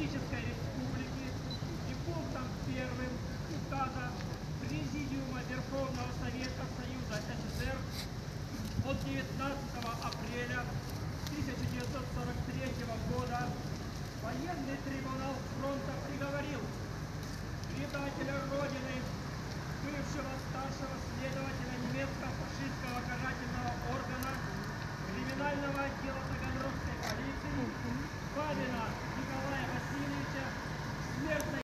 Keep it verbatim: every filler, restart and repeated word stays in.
Социалистической Республики и пунктом первым указа Президиума Верховного Совета Союза СССР от девятнадцатого